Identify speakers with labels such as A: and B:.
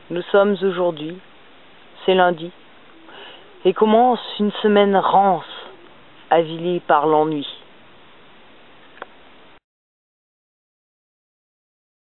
A: Nous sommes aujourd'hui, c'est lundi, et commence une semaine rance, avilie par l'ennui.